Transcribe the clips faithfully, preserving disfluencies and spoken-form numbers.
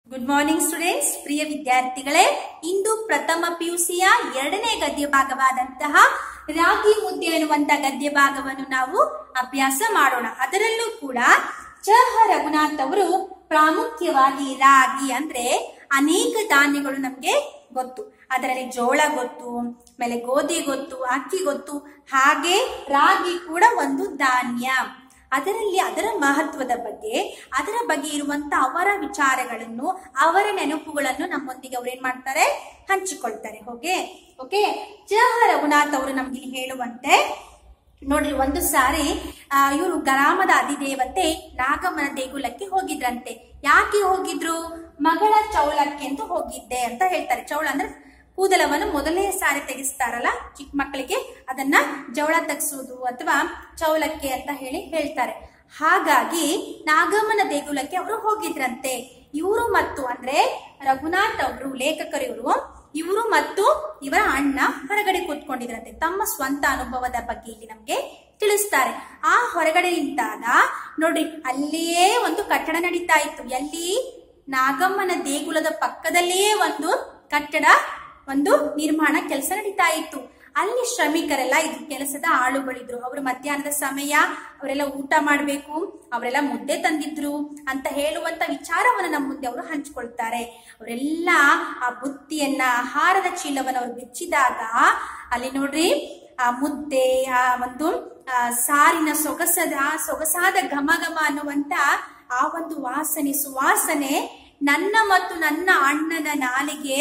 Good morning students, ಪ್ರಿಯ ವಿದ್ಯಾರ್ಥಿಗಳೇ, ಇಂದು ಪ್ರಥಮ ಪಿಯುಸಿಯ ಎರಡನೇ ಗದ್ಯ ಭಾಗವಾದಂತಹ ರಾಗಿ ಮುದ್ದೆ ಎನ್ನುವಂತ ಗದ್ಯ ಭಾಗವನ್ನು ನಾವು ಅಭ್ಯಾಸ ಮಾಡೋಣ. ಅದರಲ್ಲೂ ಕೂಡ ಚ ಹ ರಘುನಾಥ್ ಅವರು ಪ್ರಾಮುಖ್ಯವಾಗಿ ರಾಗಿ ಅಂದ್ರೆ ಅನೇಕ ಧಾನ್ಯಗಳು ನಮ್ಗೆ ಗೊತ್ತು. ಅದರಲ್ಲಿ ಜೋಳ ಗೊತ್ತು, ಆಮೇಲೆ ಗೋಧಿ ಗೊತ್ತು, ಅಕ್ಕಿ ಗೊತ್ತು, ಹಾಗೆ ರಾಗಿ ಕೂಡ ಒಂದು ಧಾನ್ಯ. ಅದರಲ್ಲಿ ಅದರ ಮಹತ್ವದ ಬಗ್ಗೆ, ಅದರ ಬಗ್ಗೆ ಇರುವಂತ ಅವರ ವಿಚಾರಗಳನ್ನು, ಅವರ ನೆನಪುಗಳನ್ನು ನಮ್ಮೊಂದಿಗೆ ಅವ್ರು ಏನ್ ಮಾಡ್ತಾರೆ, ಹಂಚಿಕೊಳ್ತಾರೆ. ಓಕೆ ಓಕೆ ಚ ಹ ರಘುನಾಥ್ ಅವರು ನಮ್ಗೆ ಹೇಳುವಂತೆ ನೋಡ್ರಿ, ಒಂದು ಸಾರಿ ಆ ಇವರು ಗ್ರಾಮದ ಅಧಿದೇವತೆ ನಾಗಮ್ಮನ ದೇಗುಲಕ್ಕೆ ಹೋಗಿದ್ರಂತೆ. ಯಾಕೆ ಹೋಗಿದ್ರು? ಮಗಳ ಚೌಲಕ್ಕೆ ಅಂತ ಹೋಗಿದ್ದೆ ಅಂತ ಹೇಳ್ತಾರೆ. ಚೌಳ ಅಂದ್ರೆ ಕೂದಲವನ್ನು ಮೊದಲನೇ ಸಾರಿ ತೆಗಿಸ್ತಾರಲ್ಲ ಚಿಕ್ಕ ಮಕ್ಕಳಿಗೆ, ಅದನ್ನ ಜವಳ ತೆಗೆಸುವುದು ಅಥವಾ ಚೌಲಕ್ಕೆ ಅಂತ ಹೇಳಿ ಹೇಳ್ತಾರೆ. ಹಾಗಾಗಿ ನಾಗಮ್ಮನ ದೇಗುಲಕ್ಕೆ ಅವರು ಹೋಗಿದ್ರಂತೆ. ಇವರು ಮತ್ತು ಅಂದ್ರೆ ರಘುನಾಥ್ ಅವರು ಲೇಖಕರು, ಇವರು ಇವರು ಮತ್ತು ಇವರ ಅಣ್ಣ ಹೊರಗಡೆ ಕೂತ್ಕೊಂಡಿದ್ರಂತೆ. ತಮ್ಮ ಸ್ವಂತ ಅನುಭವದ ಬಗ್ಗೆ ಇಲ್ಲಿ ನಮ್ಗೆ ತಿಳಿಸ್ತಾರೆ. ಆ ಹೊರಗಡೆ ನಿಂತಾಗ ನೋಡ್ರಿ, ಅಲ್ಲಿಯೇ ಒಂದು ಕಟ್ಟಡ ನಡೀತಾ ಇತ್ತು. ಎಲ್ಲಿ? ನಾಗಮ್ಮನ ದೇಗುಲದ ಪಕ್ಕದಲ್ಲಿಯೇ ಒಂದು ಕಟ್ಟಡ, ಒಂದು ನಿರ್ಮಾಣ ಕೆಲಸ ನಡೀತಾ ಇತ್ತು. ಅಲ್ಲಿ ಶ್ರಮಿಕರೆಲ್ಲ ಇದು ಕೆಲಸದ ಆಳುಗಳಿದ್ರು. ಅವರು ಮಧ್ಯಾಹ್ನದ ಸಮಯ ಅವರೆಲ್ಲ ಊಟ ಮಾಡ್ಬೇಕು, ಅವರೆಲ್ಲ ಮುದ್ದೆ ತಂದಿದ್ರು ಅಂತ ಹೇಳುವಂತ ವಿಚಾರವನ್ನು ನಮ್ಮ ಮುಂದೆ ಅವರು ಹಂಚಿಕೊಳ್ತಾರೆ. ಅವರೆಲ್ಲ ಆ ಬುತ್ತಿಯನ್ನ, ಆಹಾರದ ಚೀಲವನ್ನು ಅವರು ಬಿಚ್ಚಿದಾಗ ಅಲ್ಲಿ ನೋಡ್ರಿ, ಆ ಮುದ್ದೆ, ಆ ಒಂದು ಆ ಸಾರಿನ ಸೊಗಸದ ಸೊಗಸಾದ ಘಮ ಘಮ ಅನ್ನುವಂತ ಆ ಒಂದು ವಾಸನೆ, ಸುವಾಸನೆ ನನ್ನ ಮತ್ತು ನನ್ನ ಅಣ್ಣನ ನಾಲಿಗೆ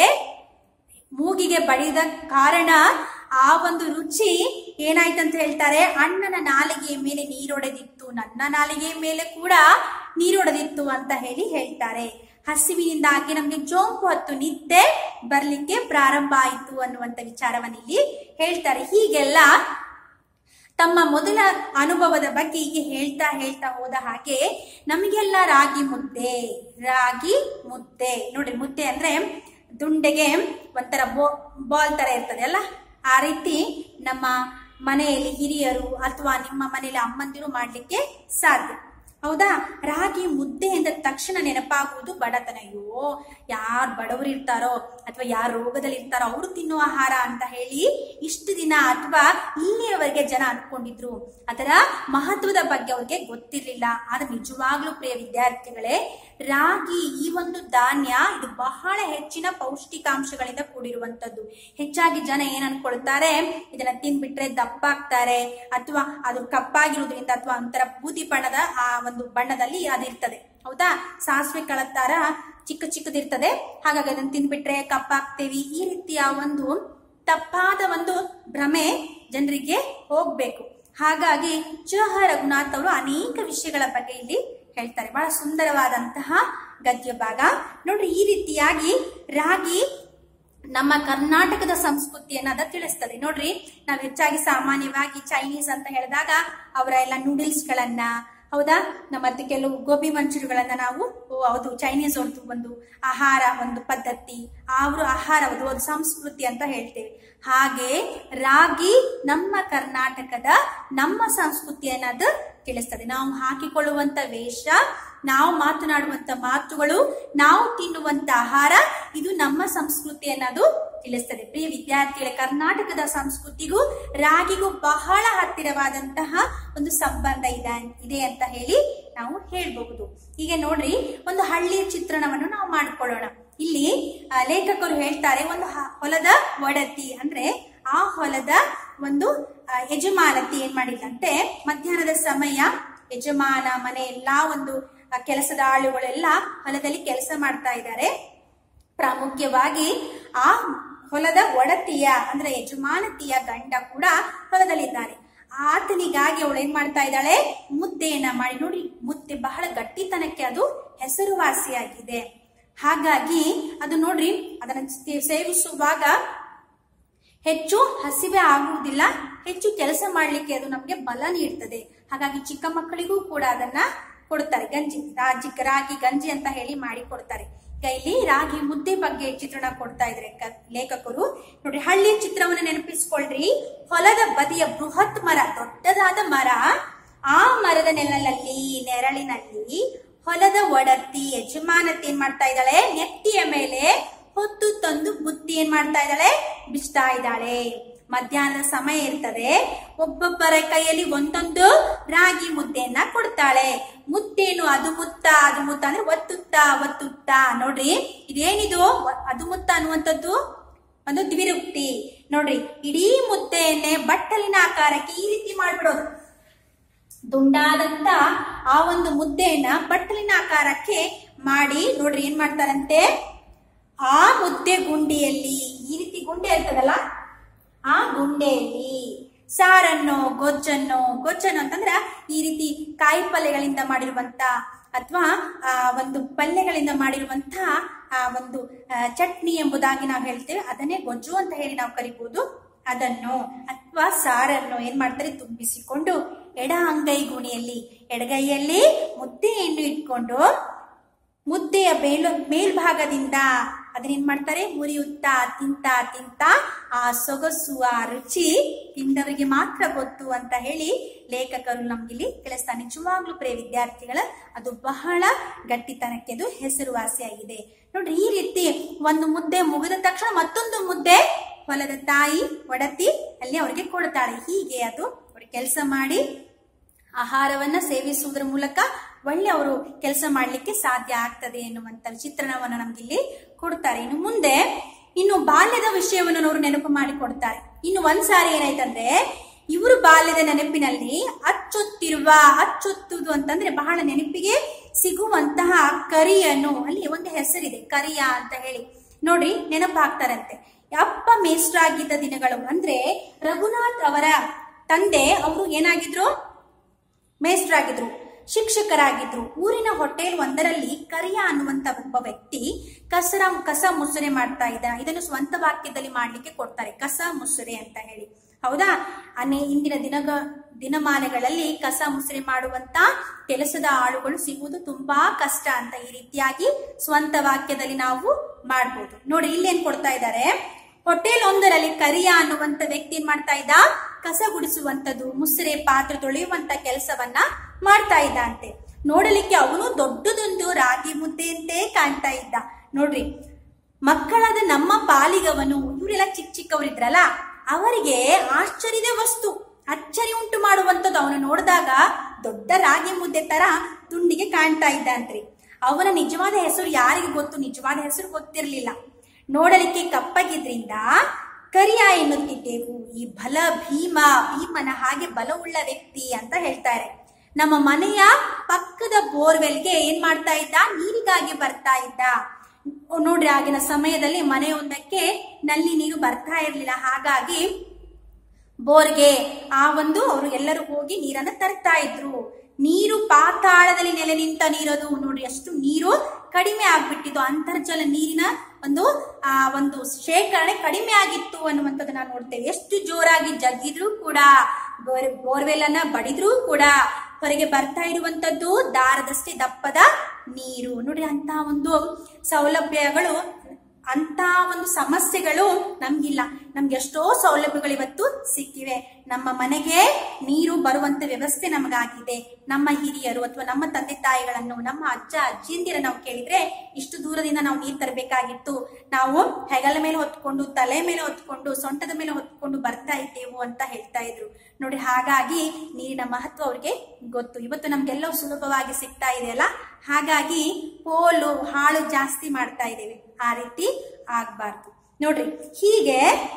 ಮೂಗಿಗೆ ಬಡಿದ ಕಾರಣ ಆ ಒಂದು ರುಚಿ ಏನಾಯ್ತಂತ ಹೇಳ್ತಾರೆ, ಅಣ್ಣನ ನಾಲಿಗೆಯ ಮೇಲೆ ನೀರೊಡೆದಿತ್ತು, ನನ್ನ ನಾಲಿಗೆಯ ಮೇಲೆ ಕೂಡ ನೀರೊಡೆದಿತ್ತು ಅಂತ ಹೇಳಿ ಹೇಳ್ತಾರೆ. ಹಸಿವಿನಿಂದಾಗಿ ನಮ್ಗೆ ಜೋಂಕು ಹೊತ್ತು ನಿದ್ದೆ ಬರ್ಲಿಕ್ಕೆ ಪ್ರಾರಂಭ ಆಯಿತು ಅನ್ನುವಂತ ವಿಚಾರವನ್ನು ಇಲ್ಲಿ ಹೇಳ್ತಾರೆ. ಹೀಗೆಲ್ಲ ತಮ್ಮ ಮೊದಲ ಅನುಭವದ ಬಗ್ಗೆ ಹೀಗೆ ಹೇಳ್ತಾ ಹೇಳ್ತಾ ಹೋದ ಹಾಗೆ ನಮಗೆಲ್ಲ ರಾಗಿ ಮುದ್ದೆ, ರಾಗಿ ಮುದ್ದೆ ನೋಡ್ರಿ, ಮುದ್ದೆ ಅಂದ್ರೆ ದುಂಡೆಗೆ ಒಂಥರ ಬೋ ಬಾಲ್ ತರ ಇರ್ತದೆ ಅಲ್ಲ, ಆ ರೀತಿ ನಮ್ಮ ಮನೆಯಲ್ಲಿ ಹಿರಿಯರು ಅಥವಾ ನಿಮ್ಮ ಮನೆಯಲ್ಲಿ ಅಮ್ಮಂದಿರು ಮಾಡ್ಲಿಕ್ಕೆ ಸಾಧ್ಯ. ಹೌದಾ? ರಾಗಿ ಮುದ್ದೆ ಎಂದ ತಕ್ಷಣ ನೆನಪಾಗುವುದು ಬಡತನ. ಅಯ್ಯೋ, ಯಾರು ಬಡವರು ಇರ್ತಾರೋ ಅಥವಾ ಯಾರು ರೋಗದಲ್ಲಿ ಇರ್ತಾರೋ ಅವರು ತಿನ್ನುವ ಆಹಾರ ಅಂತ ಹೇಳಿ ಇಷ್ಟು ದಿನ ಅಥವಾ ಇಲ್ಲಿಯವರೆಗೆ ಜನ ಅನ್ಕೊಂಡಿದ್ರು. ಅದರ ಮಹತ್ವದ ಬಗ್ಗೆ ಅವ್ರಿಗೆ ಗೊತ್ತಿರ್ಲಿಲ್ಲ. ಆದ್ರೆ ನಿಜವಾಗ್ಲೂ ಪ್ರಿಯ ವಿದ್ಯಾರ್ಥಿಗಳೇ, ರಾಗಿ ಈ ಒಂದು ಧಾನ್ಯ ಇದು ಬಹಳ ಹೆಚ್ಚಿನ ಪೌಷ್ಟಿಕಾಂಶಗಳಿಂದ ಕೂಡಿರುವಂತದ್ದು. ಹೆಚ್ಚಾಗಿ ಜನ ಏನ್ ಅನ್ಕೊಳ್ತಾರೆ, ಇದನ್ನ ತಿನ್ಬಿಟ್ರೆ ದಪ್ಪ ಆಗ್ತಾರೆ ಅಥವಾ ಅದು ಕಪ್ಪಾಗಿರುವುದರಿಂದ ಅಥವಾ ಒಂಥರ ಬೂದಿ ಬಣ್ಣದ ಆ ಒಂದು ಬಣ್ಣದಲ್ಲಿ ಅದಿರ್ತದೆ. ಹೌದಾ? ಸಾಸಿವೆ ಕಾಳತ್ತಾರ ಚಿಕ್ಕ ಚಿಕ್ಕದಿರ್ತದೆ, ಹಾಗಾಗಿ ಅದನ್ನ ತಿಂದ್ಬಿಟ್ರೆ ಕಪ್ಪಾಗ್ತೇವಿ, ಈ ರೀತಿಯ ಒಂದು ತಪ್ಪಾದ ಒಂದು ಭ್ರಮೆ ಜನರಿಗೆ ಹೋಗ್ಬೇಕು. ಹಾಗಾಗಿ ಚ ಹ ರಘುನಾಥ್ ಅವರು ಅನೇಕ ವಿಷಯಗಳ ಬಗ್ಗೆ ಇಲ್ಲಿ ಹೇಳ್ತಾರೆ. ಬಹಳ ಸುಂದರವಾದಂತಹ ಗದ್ಯ ಭಾಗ ನೋಡ್ರಿ. ಈ ರೀತಿಯಾಗಿ ರಾಗಿ ನಮ್ಮ ಕರ್ನಾಟಕದ ಸಂಸ್ಕೃತಿಯನ್ನ ಅದ ತಿಳಿಸ್ತದೆ. ನೋಡ್ರಿ, ನಾವ್ ಹೆಚ್ಚಾಗಿ ಸಾಮಾನ್ಯವಾಗಿ ಚೈನೀಸ್ ಅಂತ ಹೇಳಿದಾಗ ಅವರ ಎಲ್ಲ ನೂಡಲ್ಸ್ ಗಳನ್ನ, ಹೌದಾ, ಮತ್ತೆ ಕೆಲವು ಗೋಬಿ ಮಂಚೂರಿಗಳನ್ನ ನಾವು ಹೌದು ಚೈನೀಸ್ ಅವ್ರದ್ದು ಒಂದು ಆಹಾರ, ಒಂದು ಪದ್ಧತಿ, ಅವರು ಆಹಾರ ಒಂದು ಸಂಸ್ಕೃತಿ ಅಂತ ಹೇಳ್ತೇವೆ. ಹಾಗೆ ರಾಗಿ ನಮ್ಮ ಕರ್ನಾಟಕದ, ನಮ್ಮ ಸಂಸ್ಕೃತಿಯನ್ನ ಅದು ತಿಳಿಸ್ತದೆ. ನಾವು ಹಾಕಿಕೊಳ್ಳುವಂತ ವೇಷ, ನಾವು ಮಾತನಾಡುವಂತ ಮಾತುಗಳು, ನಾವು ತಿನ್ನುವಂತ ಆಹಾರ, ಇದು ನಮ್ಮ ಸಂಸ್ಕೃತಿಯನ್ನ ಅದು ತಿಳಿಸ್ತದೆ. ಪ್ರಿಯ ವಿದ್ಯಾರ್ಥಿಗಳೇ, ಕರ್ನಾಟಕದ ಸಂಸ್ಕೃತಿಗೂ ರಾಗಿಗೂ ಬಹಳ ಹತ್ತಿರವಾದಂತಹ ಒಂದು ಸಂಬಂಧ ಇದೆ ಇದೆ ಅಂತ ಹೇಳಿ ನಾವು ಹೇಳ್ಬಹುದು. ಹೀಗೆ ನೋಡ್ರಿ, ಒಂದು ಹಳ್ಳಿಯ ಚಿತ್ರಣವನ್ನು ನಾವು ಮಾಡ್ಕೊಳ್ಳೋಣ. ಇಲ್ಲಿ ಲೇಖಕರು ಹೇಳ್ತಾರೆ, ಒಂದು ಹೊಲದ ಒಡತಿ ಅಂದ್ರೆ ಆ ಹೊಲದ ಒಂದು ಯಜಮಾನತಿ ಏನ್ ಮಾಡಿದಂತೆ, ಮಧ್ಯಾಹ್ನದ ಸಮಯ ಯಜಮಾನ ಮನೆ ಎಲ್ಲಾ ಒಂದು ಕೆಲಸದ ಆಳುಗಳೆಲ್ಲ ಹೊಲದಲ್ಲಿ ಕೆಲಸ ಮಾಡ್ತಾ ಇದ್ದಾರೆ. ಪ್ರಾಮುಖ್ಯವಾಗಿ ಆ ಹೊಲದ ಒಡತಿಯ ಅಂದ್ರೆ ಯಜಮಾನತಿಯ ಗಂಡ ಕೂಡ ಹೊಲದಲ್ಲಿದ್ದಾನೆ. ಆತನಿಗಾಗಿ ಅವಳು ಏನ್ ಮಾಡ್ತಾ ಇದ್ದಾಳೆ, ಮುದ್ದೆಯನ್ನ ಮಾಡಿ. ನೋಡಿ, ಮುದ್ದೆ ಬಹಳ ಗಟ್ಟಿತನಕ್ಕೆ ಅದು ಹೆಸರುವಾಸಿಯಾಗಿದೆ. ಹಾಗಾಗಿ ಅದು ನೋಡ್ರಿ, ಅದನ್ನ ಸೇವಿಸುವಾಗ ಹೆಚ್ಚು ಹಸಿವೆ ಆಗುವುದಿಲ್ಲ, ಹೆಚ್ಚು ಕೆಲಸ ಮಾಡ್ಲಿಕ್ಕೆ ಅದು ನಮ್ಗೆ ಬಲ ನೀಡ್ತದೆ. ಹಾಗಾಗಿ ಚಿಕ್ಕ ಮಕ್ಕಳಿಗೂ ಕೂಡ ಅದನ್ನ ಕೊಡ್ತಾರೆ. ಗಂಜಿ, ರಾಗಿ ರಾಗಿ ಗಂಜಿ ಅಂತ ಹೇಳಿ ಮಾಡಿ ಕೊಡ್ತಾರೆ. ಇಲ್ಲಿ ರಾಗಿ ಮುದ್ದೆ ಬಗ್ಗೆ ಚಿತ್ರಣ ಕೊಡ್ತಾ ಇದ್ರೆ ಲೇಖಕರು. ನೋಡ್ರಿ, ಹಳ್ಳಿಯ ಚಿತ್ರವನ್ನು ನೆನಪಿಸ್ಕೊಳ್ರಿ. ಹೊಲದ ಬದಿಯ ಬೃಹತ್ ಮರ, ದೊಡ್ಡದಾದ ಮರ, ಆ ಮರದ ನೆರಳಲ್ಲಿ ನೆರಳಿನಲ್ಲಿ ಹೊಲದ ಒಡತಿ ಯಜಮಾನತಿ ಏನ್ ಮಾಡ್ತಾ ಇದ್ದಾಳೆ, ನೆತ್ತಿಯ ಮೇಲೆ ಹೊತ್ತು ತಂದು ಬುತ್ತಿ ಏನ್ ಮಾಡ್ತಾ ಇದ್ದಾಳೆ, ಬಿಚ್ತಾ ಇದ್ದಾಳೆ. ಮಧ್ಯಾಹ್ನದ ಸಮಯ ಇರ್ತದೆ. ಒಬ್ಬೊಬ್ಬರ ಕೈಯಲ್ಲಿ ಒಂದೊಂದು ರಾಗಿ ಮುದ್ದೆಯನ್ನ ಕೊಡ್ತಾಳೆ. ಮುತ್ತೇನು, ಅದು ಮುತ್ತ ಅದು ಮುತ್ತ ಅಂದ್ರೆ ಒತ್ತುತ್ತ ಒತ್ತುತ್ತ. ನೋಡ್ರಿ ಇದೇನಿದು, ಅದು ಮುತ್ತ ಅನ್ನುವಂಥದ್ದು ಒಂದು ದ್ವಿರುಕ್ತಿ. ನೋಡ್ರಿ ಇಡೀ ಮುದ್ದೆಯನ್ನೇ ಬಟ್ಟಲಿನ ಆಕಾರಕ್ಕೆ ಈ ರೀತಿ ಮಾಡ್ಬಿಡೋದು. ದುಂಡಾದಂತ ಆ ಒಂದು ಮುದ್ದೆಯನ್ನ ಬಟ್ಟಲಿನ ಆಕಾರಕ್ಕೆ ಮಾಡಿ ನೋಡ್ರಿ ಏನ್ ಮಾಡ್ತಾರಂತೆ, ಆ ಮುದ್ದೆ ಗುಂಡಿಯಲ್ಲಿ ಈ ರೀತಿ ಗುಂಡೆ ಇರ್ತದಲ್ಲ, ಆ ಗುಂಡೆಯಲ್ಲಿ ಸಾರನ್ನು ಗೊಜ್ಜನ್ನು ಗೊಜ್ಜನ್ನು ಅಂತಂದ್ರ ಈ ರೀತಿ ಕಾಯಿ ಪಲ್ಯಗಳಿಂದ ಮಾಡಿರುವಂತ ಅಥವಾ ಆ ಒಂದು ಪಲ್ಯಗಳಿಂದ ಮಾಡಿರುವಂತ ಆ ಒಂದು ಚಟ್ನಿ ಎಂಬುದಾಗಿ ನಾವು ಹೇಳ್ತೇವೆ. ಅದನ್ನೇ ಗೊಜ್ಜು ಅಂತ ಹೇಳಿ ನಾವು ಕರಿಬಹುದು. ಅದನ್ನು ಅಥವಾ ಸಾರನ್ನು ಏನ್ ಮಾಡ್ತಾರೆ, ತುಂಬಿಸಿಕೊಂಡು ಎಡ ಅಂಗೈ ಗುಣಿಯಲ್ಲಿ ಎಡಗೈಯಲ್ಲಿ ಮುದ್ದೆಯನ್ನು ಇಟ್ಕೊಂಡು ಮುದ್ದೆಯ ಮೇಲ್ ಮೇಲ್ಭಾಗದಿಂದ ಅದನ್ನೇನ್ ಮಾಡ್ತಾರೆ, ಮುರಿಯುತ್ತಾ ತಿಂತ ತಿಂತ ಆ ಸೊಗಸು ಆ ರುಚಿ ತಿಂದವರಿಗೆ ಮಾತ್ರ ಗೊತ್ತು ಅಂತ ಹೇಳಿ ಲೇಖಕರು ನಮ್ಗಿಲ್ಲಿ ತಿಳಿಸ್ತಾರೆ. ನಿಜವಾಗ್ಲೂ ಪ್ರಿಯ ವಿದ್ಯಾರ್ಥಿಗಳ ಅದು ಬಹಳ ಗಟ್ಟಿತನಕ್ಕೆ ಅದು ಹೆಸರುವಾಸಿಯಾಗಿದೆ. ನೋಡ್ರಿ ಈ ರೀತಿ ಒಂದು ಮುದ್ದೆ ಮುಗಿದ ತಕ್ಷಣ ಮತ್ತೊಂದು ಮುದ್ದೆ ಹೊಲದ ತಾಯಿ ಒಡತಿ ಅಲ್ಲಿ ಅವರಿಗೆ ಕೊಡ್ತಾಳೆ. ಹೀಗೆ ಅದು ಅವ್ರಿಗೆ ಕೆಲಸ ಮಾಡಿ ಆಹಾರವನ್ನ ಸೇವಿಸುವುದರ ಮೂಲಕ ಒಳ್ಳೆ ಅವರು ಕೆಲಸ ಮಾಡ್ಲಿಕ್ಕೆ ಸಾಧ್ಯ ಆಗ್ತದೆ ಎನ್ನುವಂತ ಚಿತ್ರಣವನ್ನು ನಮ್ಗಿಲ್ಲಿ ಕೊಡ್ತಾರೆ. ಇನ್ನು ಮುಂದೆ ಇನ್ನು ಬಾಲ್ಯದ ವಿಷಯವನ್ನು ಅವರು ನೆನಪು ಮಾಡಿ ಕೊಡ್ತಾರೆ. ಇನ್ನು ಒಂದ್ಸಾರಿ ಏನಾಯ್ತಂದ್ರೆ, ಇವರು ಬಾಲ್ಯದ ನೆನಪಿನಲ್ಲಿ ಅಚ್ಚೊತ್ತಿರುವ, ಅಚ್ಚೊತ್ತುದು ಅಂತಂದ್ರೆ ಬಹಳ ನೆನಪಿಗೆ ಸಿಗುವಂತಹ ಕರಿಯನ್ನು, ಅಲ್ಲಿ ಒಂದು ಹೆಸರಿದೆ ಕರಿಯ ಅಂತ ಹೇಳಿ. ನೋಡ್ರಿ ನೆನಪು ಹಾಕ್ತಾರಂತೆ. ಅಪ್ಪ ಮೇಷ್ಟ್ರಾಗಿದ್ದ ದಿನಗಳು ಅಂದ್ರೆ ರಘುನಾಥ್ ಅವರ ತಂದೆ ಅವರು ಏನಾಗಿದ್ರು, ಮೇಷ್ಟ್ರಾಗಿದ್ರು, ಶಿಕ್ಷಕರಾಗಿದ್ರು. ಊರಿನ ಹೋಟೆಲ್ ಒಂದರಲ್ಲಿ ಕರಿಯ ಅನ್ನುವಂತ ಒಬ್ಬ ವ್ಯಕ್ತಿ ಕಸರ ಕಸ ಮುಸುರೆ ಮಾಡ್ತಾ ಇದ್ದ. ಇದನ್ನು ಸ್ವಂತ ವಾಕ್ಯದಲ್ಲಿ ಮಾಡ್ಲಿಕ್ಕೆ ಕೊಡ್ತಾರೆ, ಕಸ ಮುಸುರೆ ಅಂತ ಹೇಳಿ. ಹೌದಾ? ಅನೇ ಇಂದಿನ ದಿನಗ ದಿನಮಾನಗಳಲ್ಲಿ ಕಸ ಮುಸುರೆ ಮಾಡುವಂತ ಕೆಲಸದ ಆಳುಗಳು ಸಿಗುವುದು ತುಂಬಾ ಕಷ್ಟ ಅಂತ ಈ ರೀತಿಯಾಗಿ ಸ್ವಂತ ವಾಕ್ಯದಲ್ಲಿ ನಾವು ಮಾಡ್ಬೋದು. ನೋಡಿ ಇಲ್ಲಿ ಏನ್ ಕೊಡ್ತಾ ಇದ್ದಾರೆ, ಹೋಟೆಲ್ ಒಂದರಲ್ಲಿ ಕರಿಯ ಅನ್ನುವಂತ ವ್ಯಕ್ತಿ ಏನ್ ಮಾಡ್ತಾ ಇದ್ದ, ಕಸ ಗುಡಿಸುವಂತದ್ದು, ಮುಸುರೆ ಪಾತ್ರೆ ತೊಳೆಯುವಂತ ಕೆಲಸವನ್ನ ಮಾಡ್ತಾ ಇದ್ದ ಅಂತೆ. ನೋಡಲಿಕ್ಕೆ ಅವನು ದೊಡ್ಡದೊಂದು ರಾಗಿ ಮುದ್ದೆಯಂತೆ ಕಾಣ್ತಾ ಇದ್ದ. ನೋಡ್ರಿ ಮಕ್ಕಳಾದ ನಮ್ಮ ಪಾಲಿಗವನು, ಇವರೆಲ್ಲ ಚಿಕ್ಕ ಚಿಕ್ಕವರಿದ್ರಲ್ಲ, ಅವರಿಗೆ ಆಶ್ಚರ್ಯದ ವಸ್ತು, ಅಚ್ಚರಿ ಉಂಟು ಮಾಡುವಂಥದ್ದು. ಅವನು ನೋಡಿದಾಗ ದೊಡ್ಡ ರಾಗಿ ಮುದ್ದೆ ತರ ತುಂಡಿಗೆ ಕಾಣ್ತಾ ಇದ್ದ ಅಂತ್ರಿ. ಅವನ ನಿಜವಾದ ಹೆಸರು ಯಾರಿಗೆ ಗೊತ್ತು, ನಿಜವಾದ ಹೆಸರು ಗೊತ್ತಿರ್ಲಿಲ್ಲ. ನೋಡಲಿಕ್ಕೆ ಕಪ್ಪಗಿದ್ರಿಂದ ಕರಿಯ ಎನ್ನುತ್ತಿದ್ದೆವು. ಈ ಬಲ ಭೀಮ, ಭೀಮನ ಹಾಗೆ ಬಲವುಳ್ಳ ವ್ಯಕ್ತಿ ಅಂತ ಹೇಳ್ತಾರೆ. ನಮ್ಮ ಮನೆಯ ಪಕ್ಕದ ಬೋರ್ವೆಲ್ಗೆ ಏನ್ ಮಾಡ್ತಾ ಇದ್ದ, ನೀರಿಗಾಗಿ ಬರ್ತಾ ಇದ್ದ. ನೋಡ್ರಿ ಆಗಿನ ಸಮಯದಲ್ಲಿ ಮನೆಯೊಂದಕ್ಕೆ ನಲ್ಲಿ ನೀರು ಬರ್ತಾ ಇರ್ಲಿಲ್ಲ. ಹಾಗಾಗಿ ಬೋರ್ಗೆ ಆ ಒಂದು ಅವರು ಎಲ್ಲರೂ ಹೋಗಿ ನೀರನ್ನ ತರ್ತಾ ಇದ್ರು. ನೀರು ಪಾತಾಳದಲ್ಲಿ ನೆಲೆ ನಿಂತ ನೀರದು. ನೋಡ್ರಿ ಅಷ್ಟು ನೀರು ಕಡಿಮೆ ಆಗ್ಬಿಟ್ಟಿದ್ದು, ಅಂತರ್ಜಲ ನೀರಿನ ಒಂದು ಆ ಒಂದು ಶೇಖರಣೆ ಕಡಿಮೆ ಆಗಿತ್ತು ಅನ್ನುವಂಥದ್ದನ್ನ ನೋಡ್ತೇವೆ. ಎಷ್ಟು ಜೋರಾಗಿ ಜಗ್ಗಿದ್ರು ಕೂಡ, ಬೋರ್ ಬೋರ್ವೆಲ್ ಅನ್ನ ಬಡಿದ್ರೂ ಕೂಡ ಹೊರಗೆ ಬರ್ತಾ ಇರುವಂತದ್ದು ದಾರದಷ್ಟೇ ದಪ್ಪದ ನೀರು. ನೋಡ್ರಿ ಅಂತ ಒಂದು ಸೌಲಭ್ಯಗಳು, ಅಂತ ಒಂದು ಸಮಸ್ಯೆಗಳು ನಮ್ಗಿಲ್ಲ. ನಮ್ಗೆ ಎಷ್ಟೋ ಸೌಲಭ್ಯಗಳು ಇವತ್ತು ಸಿಕ್ಕಿವೆ. ನಮ್ಮ ಮನೆಗೆ ನೀರು ಬರುವಂತ ವ್ಯವಸ್ಥೆ ನಮಗಾಗಿದೆ. ನಮ್ಮ ಹಿರಿಯರು ಅಥವಾ ನಮ್ಮ ತಂದೆ ತಾಯಿಗಳನ್ನು, ನಮ್ಮ ಅಜ್ಜ ಅಜ್ಜಿಯಂದಿರ ನಾವು ಕೇಳಿದ್ರೆ ಇಷ್ಟು ದೂರದಿಂದ ನಾವು ನೀರು ತರಬೇಕಾಗಿತ್ತು, ನಾವು ಹೆಗಲ ಮೇಲೆ ಹೊತ್ಕೊಂಡು, ತಲೆ ಮೇಲೆ ಹೊತ್ಕೊಂಡು, ಸೊಂಟದ ಮೇಲೆ ಹೊತ್ಕೊಂಡು ಬರ್ತಾ ಇದ್ದೇವು ಅಂತ ಹೇಳ್ತಾ ಇದ್ರು. ನೋಡಿ ಹಾಗಾಗಿ ನೀರಿನ ಮಹತ್ವ ಅವ್ರಿಗೆ ಗೊತ್ತು. ಇವತ್ತು ನಮ್ಗೆಲ್ಲವೂ ಸುಲಭವಾಗಿ ಸಿಗ್ತಾ ಇದೆಯಲ್ಲ, ಹಾಗಾಗಿ ಪೋಲು ಹಾಳು ಜಾಸ್ತಿ ಮಾಡ್ತಾ ಇದ್ದೇವೆ. ಆ ರೀತಿ ಆಗ್ಬಾರ್ದು. ನೋಡ್ರಿ ಹೀಗೆ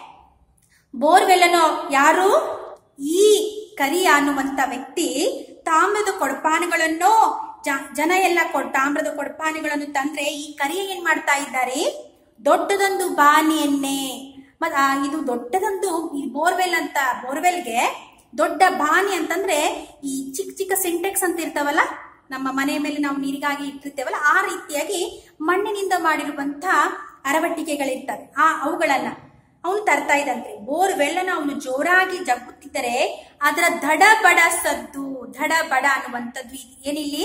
ಬೋರ್ವೆಲ್ ಅನ್ನು ಯಾರು, ಈ ಕರಿಯ ಅನ್ನುವಂತ ವ್ಯಕ್ತಿ ತಾಮ್ರದ ಕೊಡಪಾನಗಳನ್ನು ಜನ ಎಲ್ಲ ತಾಮ್ರದ ಕೊಡಪಾನಗಳನ್ನು ತಂದ್ರೆ ಈ ಕರಿಯ ಏನ್ ಮಾಡ್ತಾ ಇದ್ದಾರೆ, ದೊಡ್ಡದೊಂದು ಬಾನಿಯನ್ನೇ, ಮತ್ ಇದು ದೊಡ್ಡದೊಂದು ಈ ಬೋರ್ವೆಲ್ ಅಂತ, ಬೋರ್ವೆಲ್ಗೆ ದೊಡ್ಡ ಬಾನಿ ಅಂತಂದ್ರೆ ಈ ಚಿಕ್ಕ ಚಿಕ್ಕ ಸಿಂಟೆಕ್ಸ್ ಅಂತ ಇರ್ತಾವಲ್ಲ, ನಮ್ಮ ಮನೆ ಮೇಲೆ ನಾವು ನೀರಿಗಾಗಿ ಇಟ್ಟಿರ್ತೇವಲ್ಲ, ಆ ರೀತಿಯಾಗಿ ಮಣ್ಣಿನಿಂದ ಮಾಡಿರುವಂತ ಅರವಟ್ಟಿಕೆಗಳಿರ್ತವೆ. ಆ ಅವುಗಳನ್ನ ಅವನು ತರ್ತಾ ಇದ್ದಂತೆ. ಬೋರ್ವೆಲ್ ಅನ್ನ ಅವನು ಜೋರಾಗಿ ಜಗ್ಗುತ್ತಿದ್ದರೆ ಅದರ ದಡ ಬಡ ಸದ್ದು, ದಡ ಬಡ ಅನ್ನುವಂಥದ್ದು ಏನಿಲ್ಲಿ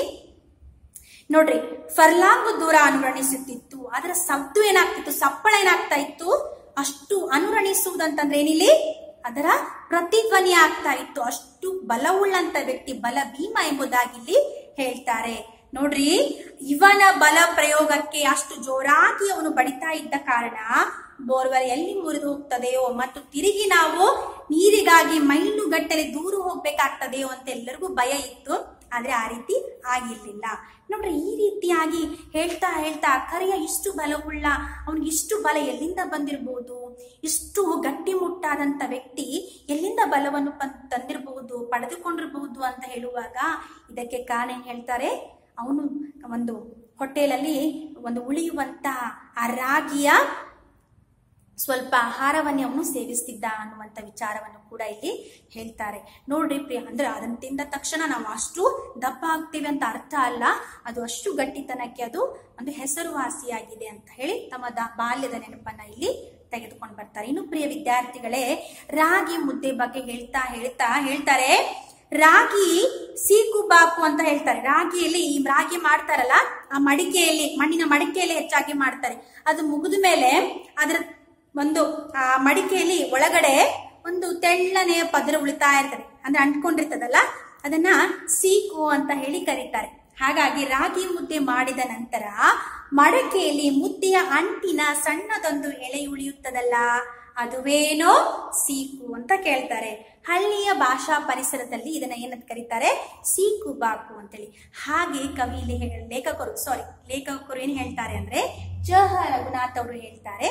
ನೋಡ್ರಿ ಫರ್ಲಾಂಗು ದೂರ ಅನುರಣಿಸುತ್ತಿತ್ತು. ಅದರ ಸದ್ದು ಏನಾಗ್ತಿತ್ತು, ಸಪ್ಪಳ ಏನಾಗ್ತಾ ಇತ್ತು, ಅಷ್ಟು ಅನುರಣಿಸುವುದಂತಂದ್ರೆ ಏನಿಲ್ಲಿ ಅದರ ಪ್ರತಿಧ್ವನಿ ಆಗ್ತಾ ಇತ್ತು. ಅಷ್ಟು ಬಲವುಳ್ಳಂತ ವ್ಯಕ್ತಿ, ಬಲ ಭೀಮ ಎಂಬುದಾಗಿ ಇಲ್ಲಿ ಹೇಳ್ತಾರೆ. ನೋಡ್ರಿ, ಇವನ ಬಲ ಪ್ರಯೋಗಕ್ಕೆ ಅಷ್ಟು ಜೋರಾಗಿ ಅವನು ಬಡಿತಾ ಇದ್ದ ಕಾರಣ ಬೋರ್ವೆಲ್ ಎಲ್ಲಿ ಮುರಿದು ಹೋಗ್ತದೆಯೋ ಮತ್ತು ತಿರುಗಿ ನಾವು ನೀರಿಗಾಗಿ ಮೈಲುಗಟ್ಟಲೆ ದೂರ ಹೋಗ್ಬೇಕಾಗ್ತದೆಯೋ ಅಂತ ಎಲ್ಲರಿಗೂ ಭಯ ಇತ್ತು. ಆದ್ರೆ ಆ ರೀತಿ ಆಗಿರ್ಲಿಲ್ಲ. ನೋಡ್ರಿ, ಈ ರೀತಿಯಾಗಿ ಹೇಳ್ತಾ ಹೇಳ್ತಾ ಕರೆಯ ಇಷ್ಟು ಬಲವುಳ್ಳ, ಅವನಿಗೆ ಇಷ್ಟು ಬಲ ಎಲ್ಲಿಂದ ಬಂದಿರಬಹುದು, ಇಷ್ಟು ಗಟ್ಟಿಮುಟ್ಟಾದಂತ ವ್ಯಕ್ತಿ ಎಲ್ಲಿಂದ ಬಲವನ್ನು ತಂದಿರಬಹುದು, ಪಡೆದುಕೊಂಡಿರಬಹುದು ಅಂತ ಹೇಳುವಾಗ ಇದಕ್ಕೆ ಕಾರಣ ಏನ್ ಹೇಳ್ತಾರೆ, ಅವನು ಒಂದು ಹೋಟೆಲಲ್ಲಿ ಒಂದು ಉಳಿಯುವಂತಹ ಆ ರಾಗಿಯ ಸ್ವಲ್ಪ ಆಹಾರವನ್ನೇ ಅವನು ಸೇವಿಸ್ತಿದ್ದ ಅನ್ನುವಂಥ ವಿಚಾರವನ್ನು ಕೂಡ ಇಲ್ಲಿ ಹೇಳ್ತಾರೆ. ನೋಡ್ರಿ ಪ್ರಿಯ, ಅಂದ್ರೆ ಅದನ್ನ ತಿಂದ ತಕ್ಷಣ ನಾವು ಅಷ್ಟು ದಪ್ಪ ಆಗ್ತೇವೆ ಅಂತ ಅರ್ಥ ಅಲ್ಲ, ಅದು ಅಷ್ಟು ಗಟ್ಟಿತನಕ್ಕೆ ಅದು ಒಂದು ಹೆಸರುವಾಸಿಯಾಗಿದೆ ಅಂತ ಹೇಳಿ ತಮ್ಮ ದ ಬಾಲ್ಯದ ನೆನಪನ್ನ ಇಲ್ಲಿ ತೆಗೆದುಕೊಂಡು ಬರ್ತಾರೆ. ಇನ್ನು ಪ್ರಿಯ ವಿದ್ಯಾರ್ಥಿಗಳೇ, ರಾಗಿ ಮುದ್ದೆ ಬಗ್ಗೆ ಹೇಳ್ತಾ ಹೇಳ್ತಾ ಹೇಳ್ತಾರೆ, ರಾಗಿ ಸೀಕು ಬಾಕು ಅಂತ ಹೇಳ್ತಾರೆ. ರಾಗಿಯಲ್ಲಿ ಈ ರಾಗಿ ಮಾಡ್ತಾರಲ್ಲ, ಆ ಮಡಿಕೆಯಲ್ಲಿ, ಮಣ್ಣಿನ ಮಡಿಕೆಯಲ್ಲಿ ಹೆಚ್ಚಾಗಿ ಮಾಡ್ತಾರೆ. ಅದು ಮುಗಿದ ಮೇಲೆ ಅದರ ಒಂದು ಆ ಮಡಿಕೆಯಲ್ಲಿ ಒಳಗಡೆ ಒಂದು ತೆಳ್ಳನೆಯ ಪದರ ಉಳಿತಾ ಇರ್ತದೆ, ಅಂದ್ರೆ ಅಂಟ್ಕೊಂಡಿರ್ತದಲ್ಲ, ಅದನ್ನ ಸೀಕು ಅಂತ ಹೇಳಿ ಕರೀತಾರೆ. ಹಾಗಾಗಿ ರಾಗಿ ಮುದ್ದೆ ಮಾಡಿದ ನಂತರ ಮಡಕೆಯಲ್ಲಿ ಮುದ್ದೆಯ ಅಂಟಿನ ಸಣ್ಣದೊಂದು ಎಳೆ ಉಳಿಯುತ್ತದಲ್ಲ, ಅದುವೇನೋ ಸೀಕು ಅಂತ ಕೇಳ್ತಾರೆ. ಹಳ್ಳಿಯ ಭಾಷಾ ಪರಿಸರದಲ್ಲಿ ಇದನ್ನ ಏನಂತ ಕರೀತಾರೆ, ಸೀಕು ಬಾಕು ಅಂತೇಳಿ. ಹಾಗೆ ಕವಿ ಲೇಖಕರು ಸಾರಿ ಲೇಖಕರು ಏನ್ ಹೇಳ್ತಾರೆ ಅಂದ್ರೆ, ಚಹ ರಘುನಾಥ್ ಅವರು ಹೇಳ್ತಾರೆ,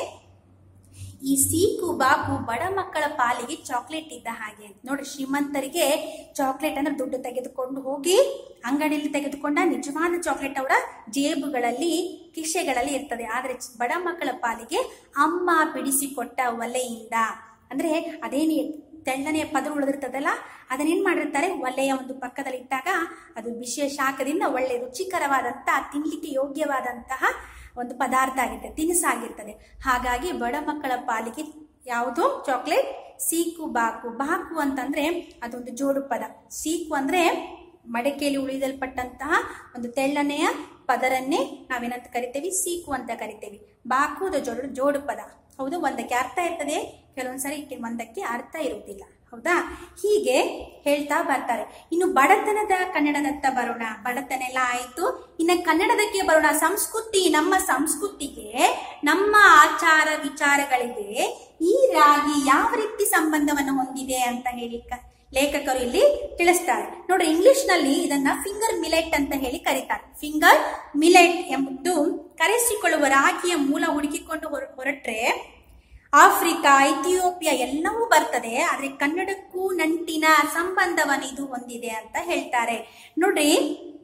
ಈ ಸೀಕು ಬಾಕು ಬಡ ಮಕ್ಕಳ ಪಾಲಿಗೆ ಚಾಕ್ಲೇಟ್ ಇದ್ದ ಹಾಗೆ. ನೋಡಿ, ಶ್ರೀಮಂತರಿಗೆ ಚಾಕ್ಲೇಟ್ ಅಂದ್ರೆ ದುಡ್ಡು ತೆಗೆದುಕೊಂಡು ಹೋಗಿ ಅಂಗಡಿಯಲ್ಲಿ ತೆಗೆದುಕೊಂಡ ನಿಜವಾದ ಚಾಕ್ಲೇಟ್ ಅವರ ಜೇಬುಗಳಲ್ಲಿ, ಕಿಸೆಗಳಲ್ಲಿ ಇರ್ತದೆ. ಆದ್ರೆ ಬಡ ಮಕ್ಕಳ ಪಾಲಿಗೆ ಅಮ್ಮ ಬಿಡಿಸಿಕೊಟ್ಟ ಒಲೆಯಿಂದ, ಅಂದ್ರೆ ಅದೇನು ತೆಳ್ಳನೆಯ ಪದರು ಉಳಿದಿರ್ತದಲ್ಲ, ಅದನ್ನೇನ್ ಮಾಡಿರ್ತಾರೆ, ಒಲೆಯ ಒಂದು ಪಕ್ಕದಲ್ಲಿ ಇಟ್ಟಾಗ ಅದು ಬಿಸಿಯ ಶಾಖದಿಂದ ಒಳ್ಳೆ ರುಚಿಕರವಾದಂತಹ, ತಿನ್ಲಿಕ್ಕೆ ಯೋಗ್ಯವಾದಂತಹ ಒಂದು ಪದಾರ್ಥ ಆಗಿರ್ತದೆ, ತಿನಿಸಾಗಿರ್ತದೆ. ಹಾಗಾಗಿ ಬಡ ಮಕ್ಕಳ ಪಾಲಿಗೆ ಯಾವುದು ಚಾಕ್ಲೇಟ್, ಸೀಕು ಬಾಕು. ಬಾಕು ಅಂತಂದ್ರೆ ಅದೊಂದು ಜೋಡು ಪದ. ಸೀಕು ಅಂದ್ರೆ ಮಡಕೆಯಲ್ಲಿ ಉಳಿದಲ್ಪಟ್ಟಂತಹ ಒಂದು ತೆಳ್ಳನೆಯ ಪದರನ್ನೇ ನಾವೇನಂತ ಕರಿತೇವಿ, ಸೀಕು ಅಂತ ಕರಿತೇವಿ. ಬಾಕು ಅದು ಜೋಡು ಜೋಡು ಪದ. ಹೌದು, ಒಂದಕ್ಕೆ ಅರ್ಥ ಇರ್ತದೆ, ಕೆಲವೊಂದ್ಸರಿ ಒಂದಕ್ಕೆ ಅರ್ಥ ಇರುವುದಿಲ್ಲ. ಹೌದಾ? ಹೀಗೆ ಹೇಳ್ತಾ ಬರ್ತಾರೆ. ಇನ್ನು ಬಡತನದ ಕನ್ನಡದತ್ತ ಬರೋಣ. ಬಡತನ ಎಲ್ಲ ಆಯ್ತು, ಇನ್ನು ಕನ್ನಡದಕ್ಕೆ ಬರೋಣ. ಸಂಸ್ಕೃತಿ, ನಮ್ಮ ಸಂಸ್ಕೃತಿಗೆ, ನಮ್ಮ ಆಚಾರ ವಿಚಾರಗಳಿಗೆ ಈ ರಾಗಿ ಯಾವ ರೀತಿ ಸಂಬಂಧವನ್ನು ಹೊಂದಿದೆ ಅಂತ ಹೇಳಿ ಲೇಖಕರು ಇಲ್ಲಿ ತಿಳಿಸ್ತಾರೆ. ನೋಡ್ರಿ, ಇಂಗ್ಲಿಷ್ ನಲ್ಲಿ ಇದನ್ನ ಫಿಂಗರ್ ಮಿಲೆಟ್ ಅಂತ ಹೇಳಿ ಕರೀತಾರೆ. ಫಿಂಗರ್ ಮಿಲೆಟ್ ಎಂಬುದು ಕರೆಸಿಕೊಳ್ಳುವ ರಾಗಿಯ ಮೂಲ ಹುಡುಕಿಕೊಂಡು ಹೊರಟ್ರೆ ಆಫ್ರಿಕಾ, ಇಥಿಯೋಪಿಯಾ ಎಲ್ಲವೂ ಬರ್ತದೆ. ಆದ್ರೆ ಕನ್ನಡಕ್ಕೂ ನಂಟಿನ ಸಂಬಂಧವನ್ನು ಇದು ಹೊಂದಿದೆ ಅಂತ ಹೇಳ್ತಾರೆ. ನೋಡ್ರಿ,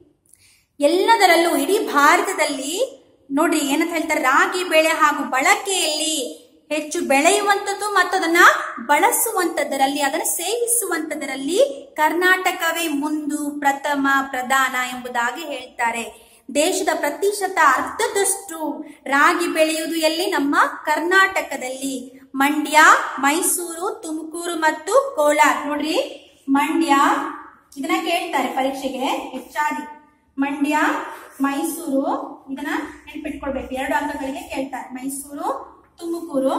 ಎಲ್ಲದರಲ್ಲೂ ಇಡೀ ಭಾರತದಲ್ಲಿ ನೋಡ್ರಿ ಏನಂತ ಹೇಳ್ತಾರೆ, ರಾಗಿ ಬೆಳೆ ಹಾಗೂ ಬಳಕೆಯಲ್ಲಿ ಹೆಚ್ಚು ಬೆಳೆಯುವಂಥದ್ದು ಮತ್ತು ಅದನ್ನ ಬಳಸುವಂತದರಲ್ಲಿ, ಅದನ್ನ ಸೇವಿಸುವಂತದರಲ್ಲಿ ಕರ್ನಾಟಕವೇ ಮುಂದು, ಪ್ರಥಮ, ಪ್ರಧಾನ ಎಂಬುದಾಗಿ ಹೇಳ್ತಾರೆ. ದೇಶದ ಪ್ರತಿಶತ ಅರ್ಧದಷ್ಟು ರಾಗಿ ಬೆಳೆಯುವುದು ಎಲ್ಲಿ, ನಮ್ಮ ಕರ್ನಾಟಕದಲ್ಲಿ. ಮಂಡ್ಯ, ಮೈಸೂರು, ತುಮಕೂರು ಮತ್ತು ಕೋಲಾರ. ನೋಡ್ರಿ, ಮಂಡ್ಯ ಇದನ್ನ ಕೇಳ್ತಾರೆ ಪರೀಕ್ಷೆಗೆ ಹೆಚ್ಚಾಗಿ. ಮಂಡ್ಯ, ಮೈಸೂರು ಇದನ್ನ ನೆನ್ಪಿಟ್ಕೊಳ್ಬೇಕು, ಎರಡು ಅಂಕಗಳಿಗೆ ಕೇಳ್ತಾರೆ. ಮೈಸೂರು, ತುಮಕೂರು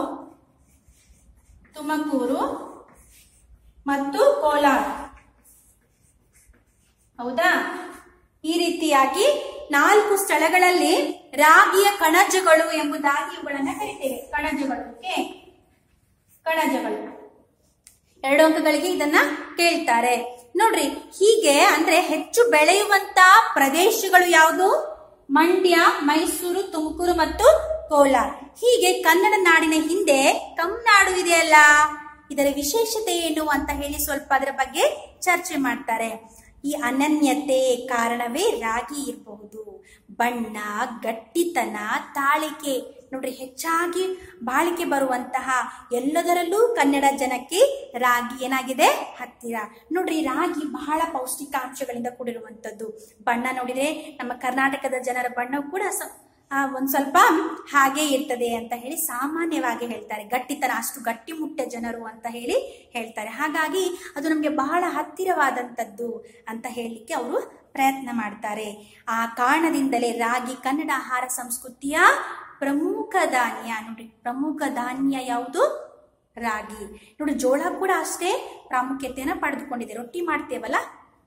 ತುಮಕೂರು ಮತ್ತು ಕೋಲಾರ. ಹೌದಾ? ಈ ರೀತಿಯಾಗಿ ನಾಲ್ಕು ಸ್ಥಳಗಳಲ್ಲಿ ರಾಗಿಯ ಕಣಜಗಳು ಎಂಬುದಾಗಿ ಇವುಗಳನ್ನ ಕರಿತೇವೆ. ಕಣಜಗಳು, ಕಣಜಗಳು ಎರಡು ಅಂಕಗಳಿಗೆ ಇದನ್ನ ಕೇಳ್ತಾರೆ. ನೋಡ್ರಿ, ಹೀಗೆ ಅಂದ್ರೆ ಹೆಚ್ಚು ಬೆಳೆಯುವಂತ ಪ್ರದೇಶಗಳು ಯಾವುದು, ಮಂಡ್ಯ, ಮೈಸೂರು, ತುಮಕೂರು ಮತ್ತು ಕೋಲಾರ. ಹೀಗೆ ಕನ್ನಡ ನಾಡಿನ ಹಿಂದೆ ಕಮ್ನಾಡು ಇದೆಯಲ್ಲ, ಇದರ ವಿಶೇಷತೆ ಏನು ಅಂತ ಹೇಳಿ ಸ್ವಲ್ಪ ಅದರ ಬಗ್ಗೆ ಚರ್ಚೆ ಮಾಡ್ತಾರೆ. ಈ ಅನನ್ಯತೆ ಕಾರಣವೇ ರಾಗಿ ಇರಬಹುದು. ಬಣ್ಣ, ಗಟ್ಟಿತನ, ತಾಳಿಕೆ, ನೋಡ್ರಿ ಹೆಚ್ಚಾಗಿ ಬಾಳಿಕೆ ಬರುವಂತಹ ಎಲ್ಲದರಲ್ಲೂ ಕನ್ನಡ ಜನಕ್ಕೆ ರಾಗಿ ಏನಾಗಿದೆ, ಹತ್ತಿರ. ನೋಡ್ರಿ, ರಾಗಿ ಬಹಳ ಪೌಷ್ಟಿಕಾಂಶಗಳಿಂದ ಕೂಡಿರುವಂತದ್ದು. ಬಣ್ಣ ನೋಡಿದ್ರೆ ನಮ್ಮ ಕರ್ನಾಟಕದ ಜನರ ಬಣ್ಣ ಕೂಡ ಆ ಒಂದ್ ಸ್ವಲ್ಪ ಹಾಗೆ ಇರ್ತದೆ ಅಂತ ಹೇಳಿ ಸಾಮಾನ್ಯವಾಗಿ ಹೇಳ್ತಾರೆ. ಗಟ್ಟಿತನ, ಅಷ್ಟು ಗಟ್ಟಿಮುಟ್ಟ ಜನರು ಅಂತ ಹೇಳಿ ಹೇಳ್ತಾರೆ. ಹಾಗಾಗಿ ಅದು ನಮ್ಗೆ ಬಹಳ ಹತ್ತಿರವಾದಂಥದ್ದು ಅಂತ ಹೇಳಲಿಕ್ಕೆ ಅವರು ಪ್ರಯತ್ನ ಮಾಡ್ತಾರೆ. ಆ ಕಾರಣದಿಂದಲೇ ರಾಗಿ ಕನ್ನಡ ಆಹಾರ ಸಂಸ್ಕೃತಿಯ ಪ್ರಮುಖ ಧಾನ್ಯ. ನೋಡಿ, ಪ್ರಮುಖ ಧಾನ್ಯ ಯಾವುದು, ರಾಗಿ. ನೋಡಿ, ಜೋಳ ಕೂಡ ಅಷ್ಟೇ ಪ್ರಾಮುಖ್ಯತೆಯನ್ನ ಪಡೆದುಕೊಂಡಿದೆ. ರೊಟ್ಟಿ ಮಾಡ್ತೇವಲ್ಲ,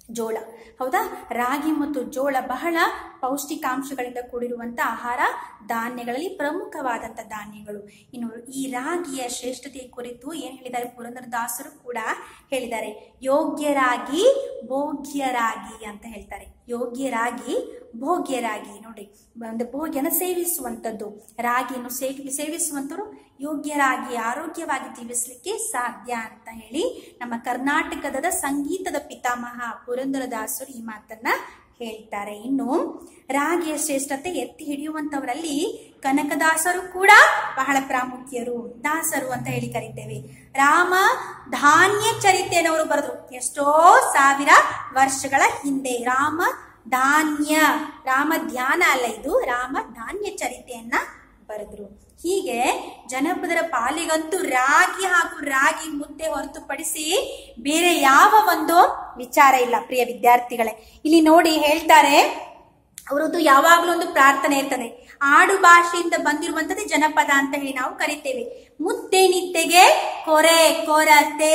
ಜೋಳ. ಹೌದಾ, ರಾಗಿ ಮತ್ತು ಜೋಳ ಬಹಳ ಪೌಷ್ಟಿಕಾಂಶಗಳಿಂದ ಕೂಡಿರುವಂತ ಆಹಾರ ಧಾನ್ಯಗಳಲ್ಲಿ ಪ್ರಮುಖವಾದಂತ ಧಾನ್ಯಗಳು. ಇನ್ನು ಈ ರಾಗಿಯ ಶ್ರೇಷ್ಠತೆ ಕುರಿತು ಏನ್ ಹೇಳಿದ್ದಾರೆ ಪುರಂದರದಾಸರು ಕೂಡ ಹೇಳಿದ್ದಾರೆ. ಯೋಗ್ಯರಾಗಿ ಭೋಗ್ಯರಾಗಿ ಅಂತ ಹೇಳ್ತಾರೆ. ಯೋಗ್ಯರಾಗಿ ಭೋಗ್ಯರಾಗಿ. ನೋಡಿ, ಒಂದು ಭೋಗ್ಯನ ಸೇವಿಸುವಂಥದ್ದು, ರಾಗಿಯನ್ನು ಸೇವಿ ಸೇವಿಸುವಂಥವ್ರು ಯೋಗ್ಯರಾಗಿ ಆರೋಗ್ಯವಾಗಿ ಜೀವಿಸಲಿಕ್ಕೆ ಸಾಧ್ಯ ಅಂತ ಹೇಳಿ ನಮ್ಮ ಕರ್ನಾಟಕದ ಸಂಗೀತದ ಪಿತಾಮಹ ಪುರಂದರದಾಸರು ಈ ಮಾತನ್ನ ಹೇಳ್ತಾರೆ. ಇನ್ನು ರಾಗಿಯ ಶ್ರೇಷ್ಠತೆ ಎತ್ತಿ ಹಿಡಿಯುವಂತವರಲ್ಲಿ ಕನಕದಾಸರು ಕೂಡ ಬಹಳ ಪ್ರಾಮುಖ್ಯರು, ದಾಸರು ಅಂತ ಹೇಳಿ ಕರಿತೇವೆ. ರಾಮ ಧಾನ್ಯ ಚರಿತೆಯನ್ನು ಅವರು ಬರೆದ್ರು ಎಷ್ಟೋ ಸಾವಿರ ವರ್ಷಗಳ ಹಿಂದೆ. ರಾಮ ಧಾನ್ಯ, ರಾಮ ಧ್ಯಾನ ಅಲ್ಲ ಇದು, ರಾಮ ಧಾನ್ಯ ಚರಿತೆಯನ್ನ ಬರೆದ್ರು. ಹೀಗೆ ಜನಪದರ ಪಾಲಿಗಂತೂ ರಾಗಿ ಹಾಗೂ ರಾಗಿ ಮುದ್ದೆ ಹೊರತುಪಡಿಸಿ ಬೇರೆ ಯಾವ ಒಂದು ವಿಚಾರ ಇಲ್ಲ ಪ್ರಿಯ ವಿದ್ಯಾರ್ಥಿಗಳೇ. ಇಲ್ಲಿ ನೋಡಿ ಹೇಳ್ತಾರೆ, ಅವರದ್ದು ಯಾವಾಗ್ಲೂ ಒಂದು ಪ್ರಾರ್ಥನೆ ಇರ್ತದೆ. ಆಡು ಭಾಷೆಯಿಂದ ಬಂದಿರುವಂತದ್ದು ಜನಪದ ಅಂತ ಹೇಳಿ ನಾವು ಕರಿತೇವೆ. ಮುದ್ದೆ ನಿದ್ದೆಗೆ ಕೊರೆ ಕೊರತೆ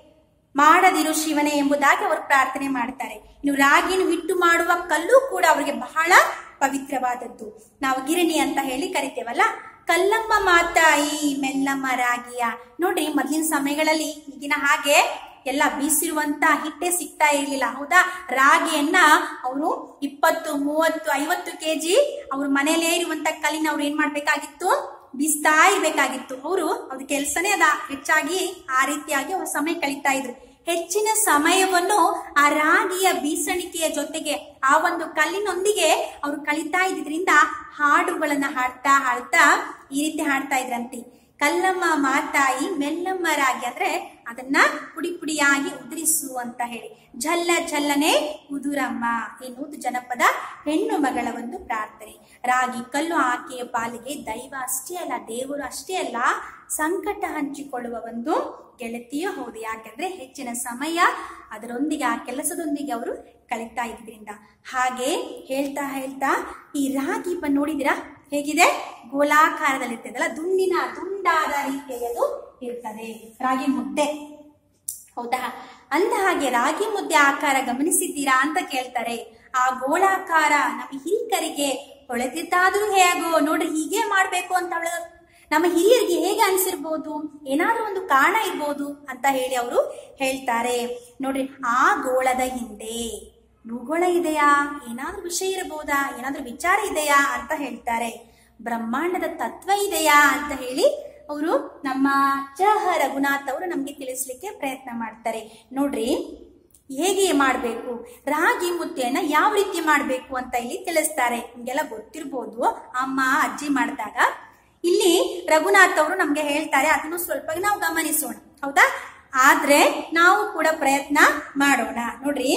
ಮಾಡದಿರು ಶಿವನೇ ಎಂಬುದಾಗಿ ಅವರು ಪ್ರಾರ್ಥನೆ ಮಾಡ್ತಾರೆ. ಇನ್ನು ರಾಗಿಯನ್ನು ಹಿಟ್ಟು ಮಾಡುವ ಕಲ್ಲು ಕೂಡ ಅವರಿಗೆ ಬಹಳ ಪವಿತ್ರವಾದದ್ದು. ನಾವು ಗಿರಣಿ ಅಂತ ಹೇಳಿ ಕರಿತೇವಲ್ಲ. ಕಲ್ಲಮ್ಮ ಮಾತಾಯಿ ಮೆಲ್ಲಮ್ಮ ರಾಗಿಯ. ನೋಡ್ರಿ, ಮೊದಲಿನ ಸಮಯಗಳಲ್ಲಿ ಈಗಿನ ಹಾಗೆ ಎಲ್ಲ ಬೀಸಿರುವಂತ ಹಿಟ್ಟೆ ಸಿಗ್ತಾ ಇರ್ಲಿಲ್ಲ. ಹೌದಾ, ರಾಗಿಯನ್ನ ಅವರು ಇಪ್ಪತ್ತು ಮೂವತ್ತು ಐವತ್ತು ಕೆಜಿ ಅವ್ರ ಮನೆಯಲ್ಲೇ ಇರುವಂತ ಕಲ್ಲಿನ ಅವ್ರು ಏನ್ ಮಾಡ್ಬೇಕಾಗಿತ್ತು, ಬೀಸ್ತಾ ಇರ್ಬೇಕಾಗಿತ್ತು. ಅವರು ಅವ್ರ ಕೆಲ್ಸನೇ ಅದ. ಹೆಚ್ಚಾಗಿ ಆ ರೀತಿಯಾಗಿ ಅವ್ರ ಸಮಯ ಕಳೀತಾ ಇದ್ರು. ಹೆಚ್ಚಿನ ಸಮಯವನ್ನು ಆ ರಾಗಿಯ ಬೀಸಣಿಕೆಯ ಜೊತೆಗೆ ಆ ಒಂದು ಕಲ್ಲಿನೊಂದಿಗೆ ಅವರು ಕಳೀತಾ ಇದ್ರಿಂದ ಹಾಡುಗಳನ್ನ ಹಾಡ್ತಾ ಹಾಡ್ತಾ ಈ ರೀತಿ ಹಾಡ್ತಾ ಇದ್ರಂತೆ. ಕಲ್ಲಮ್ಮ ಮಾತಾಯಿ ಮೆಲ್ಲಮ್ಮ ರಾಗಿ ಅಂದ್ರೆ ಅದನ್ನ ಪುಡಿ ಪುಡಿಯಾಗಿ ಉದುರಿಸು ಅಂತ ಹೇಳಿ. ಝಲ್ಲ ಝಲ್ಲನೆ ಉದುರಮ್ಮ ಎನ್ನುವುದು ಜನಪದ ಹೆಣ್ಣು ಮಗಳ ಒಂದು ಪ್ರಾರ್ಥನೆ. ರಾಗಿ ಕಲ್ಲು ಆಕೆಯ ಪಾಲಿಗೆ ದೈವ ಅಷ್ಟೇ ಅಲ್ಲ, ದೇವರು ಅಷ್ಟೇ ಅಲ್ಲ, ಸಂಕಟ ಹಂಚಿಕೊಳ್ಳುವ ಒಂದು ಗೆಳತಿಯೂ ಹೌದು. ಯಾಕಂದ್ರೆ ಹೆಚ್ಚಿನ ಸಮಯ ಅದರೊಂದಿಗೆ ಆ ಕೆಲಸದೊಂದಿಗೆ ಅವರು ಕಳೀತಾ ಇದ್ರಿಂದ. ಹಾಗೆ ಹೇಳ್ತಾ ಹೇಳ್ತಾ ಈ ರಾಗಿ ಬ ನೋಡಿದಿರಾ ಹೇಗಿದೆ, ಗೋಲಾಕಾರದಲ್ಲಿ ಇರ್ತದಲ್ಲ, ದುಂಡಿನ ದುಂಡಾದ ರೀತಿಯದು ಇರ್ತದೆ ರಾಗಿ ಮುದ್ದೆ. ಹೌದಾ, ಅಂದ ಹಾಗೆ ರಾಗಿ ಮುದ್ದೆ ಆಕಾರ ಗಮನಿಸಿದ್ದೀರಾ ಅಂತ ಕೇಳ್ತಾರೆ. ಆ ಗೋಳಾಕಾರ ನಮ್ಮ ಹಿರಿಕರಿಗೆ ಹೊಳೆದಿದ್ದಾದ್ರೂ ಹೇಗೋ ನೋಡ್ರಿ, ಹೀಗೆ ಮಾಡ್ಬೇಕು ಅಂತ ಅವಳ ನಮ್ಮ ಹಿರಿಯರಿಗೆ ಹೇಗೆ ಅನ್ಸಿರ್ಬೋದು, ಏನಾದ್ರೂ ಒಂದು ಕಾರಣ ಇರ್ಬೋದು ಅಂತ ಹೇಳಿ ಅವರು ಹೇಳ್ತಾರೆ. ನೋಡ್ರಿ, ಆ ಗೋಳದ ಹಿಂದೆ ಭೂಗೋಳ ಇದೆಯಾ, ಏನಾದ್ರೂ ವಿಷಯ ಇರಬಹುದಾ, ಏನಾದ್ರೂ ವಿಚಾರ ಇದೆಯಾ ಅಂತ ಹೇಳ್ತಾರೆ. ಬ್ರಹ್ಮಾಂಡದ ತತ್ವ ಇದೆಯಾ ಅಂತ ಹೇಳಿ ಅವರು ನಮ್ಮ ಚಹ ರಘುನಾಥ್ ಅವರು ನಮ್ಗೆ ತಿಳಿಸ್ಲಿಕ್ಕೆ ಪ್ರಯತ್ನ ಮಾಡ್ತಾರೆ. ನೋಡ್ರಿ, ಹೇಗೆ ಮಾಡಬೇಕು, ರಾಗಿ ಮುದ್ದೆಯನ್ನ ಯಾವ ರೀತಿ ಮಾಡಬೇಕು ಅಂತ ಇಲ್ಲಿ ತಿಳಿಸ್ತಾರೆ. ನಿಮ್ಗೆಲ್ಲ ಗೊತ್ತಿರ್ಬೋದು, ಅಮ್ಮ ಅಜ್ಜಿ ಮಾಡಿದಾಗ. ಇಲ್ಲಿ ರಘುನಾಥ್ ಅವರು ನಮ್ಗೆ ಹೇಳ್ತಾರೆ, ಅದನ್ನು ಸ್ವಲ್ಪ ನಾವು ಗಮನಿಸೋಣ. ಹೌದಾ, ಆದ್ರೆ ನಾವು ಕೂಡ ಪ್ರಯತ್ನ ಮಾಡೋಣ. ನೋಡ್ರಿ,